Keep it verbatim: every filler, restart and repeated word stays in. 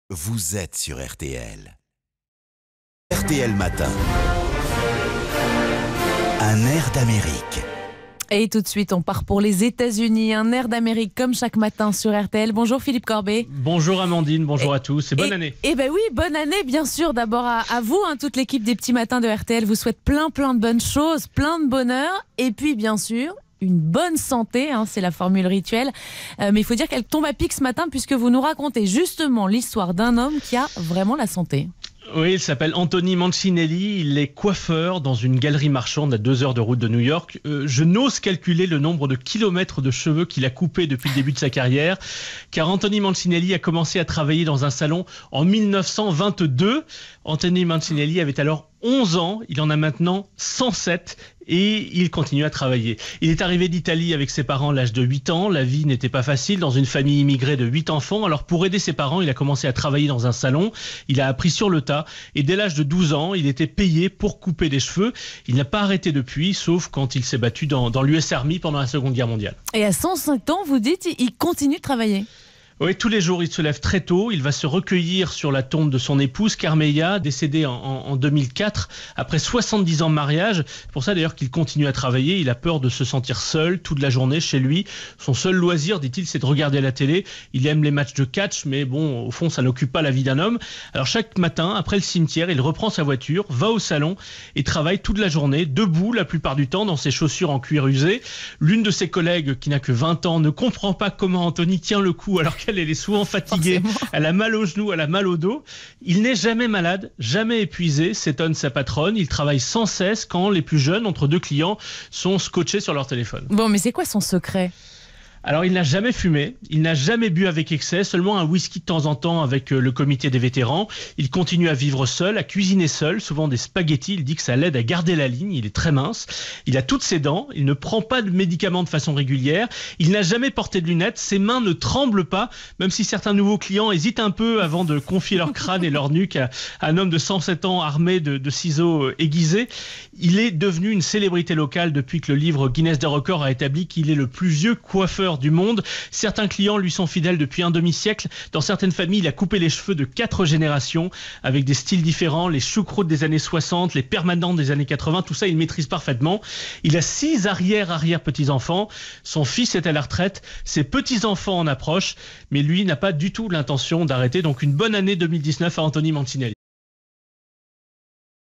Vous êtes sur R T L. R T L Matin. Un air d'Amérique. Et tout de suite, on part pour les États-Unis. Un air d'Amérique comme chaque matin sur R T L. Bonjour Philippe Corbet. Bonjour Amandine, bonjour et, à tous et bonne et, année. Eh ben oui, bonne année bien sûr. D'abord à, à vous, hein, toute l'équipe des petits matins de R T L vous souhaite plein plein de bonnes choses, plein de bonheur. Et puis bien sûr, une bonne santé, hein, c'est la formule rituelle. Euh, mais il faut dire qu'elle tombe à pic ce matin puisque vous nous racontez justement l'histoire d'un homme qui a vraiment la santé. Oui, il s'appelle Anthony Mancinelli, il est coiffeur dans une galerie marchande à deux heures de route de New York. Euh, je n'ose calculer le nombre de kilomètres de cheveux qu'il a coupés depuis le début de sa carrière, car Anthony Mancinelli a commencé à travailler dans un salon en mille neuf cent vingt-deux. Anthony Mancinelli avait alors onze ans, il en a maintenant cent sept et il continue à travailler. Il est arrivé d'Italie avec ses parents à l'âge de huit ans, la vie n'était pas facile dans une famille immigrée de huit enfants, alors pour aider ses parents, il a commencé à travailler dans un salon, il a appris sur le tas et dès l'âge de douze ans, il était payé pour couper des cheveux. Il n'a pas arrêté depuis, sauf quand il s'est battu dans, dans l'U S Army pendant la Seconde Guerre mondiale. Et à cent cinq ans, vous dites, il continue de travailler? Oui, tous les jours, il se lève très tôt. Il va se recueillir sur la tombe de son épouse, Carmeilla, décédée en, en, en deux mille quatre, après soixante-dix ans de mariage. C'est pour ça d'ailleurs qu'il continue à travailler. Il a peur de se sentir seul toute la journée chez lui. Son seul loisir, dit-il, c'est de regarder la télé. Il aime les matchs de catch, mais bon, au fond, ça n'occupe pas la vie d'un homme. Alors chaque matin, après le cimetière, il reprend sa voiture, va au salon et travaille toute la journée, debout la plupart du temps, dans ses chaussures en cuir usé. L'une de ses collègues, qui n'a que vingt ans, ne comprend pas comment Anthony tient le coup alors qu'elle Elle est souvent fatiguée, Forcément. Elle a mal aux genoux, elle a mal au dos. Il n'est jamais malade, jamais épuisé, s'étonne sa patronne. Il travaille sans cesse quand les plus jeunes, entre deux clients, sont scotchés sur leur téléphone. Bon, mais c'est quoi son secret ? Alors, il n'a jamais fumé, il n'a jamais bu avec excès, seulement un whisky de temps en temps avec le comité des vétérans. Il continue à vivre seul, à cuisiner seul, souvent des spaghettis. Il dit que ça l'aide à garder la ligne, il est très mince. Il a toutes ses dents, il ne prend pas de médicaments de façon régulière. Il n'a jamais porté de lunettes, ses mains ne tremblent pas, même si certains nouveaux clients hésitent un peu avant de confier leur crâne et leur nuque à un homme de cent sept ans armé de, de ciseaux aiguisés. Il est devenu une célébrité locale depuis que le livre Guinness des records a établi qu'il est le plus vieux coiffeur du monde. Certains clients lui sont fidèles depuis un demi-siècle. Dans certaines familles, il a coupé les cheveux de quatre générations avec des styles différents, les choucroutes des années soixante, les permanents des années quatre-vingts, tout ça il maîtrise parfaitement. Il a six arrière-arrière-petits-enfants. Son fils est à la retraite, ses petits-enfants en approchent, mais lui n'a pas du tout l'intention d'arrêter. Donc une bonne année deux mille dix-neuf à Anthony Mancinelli.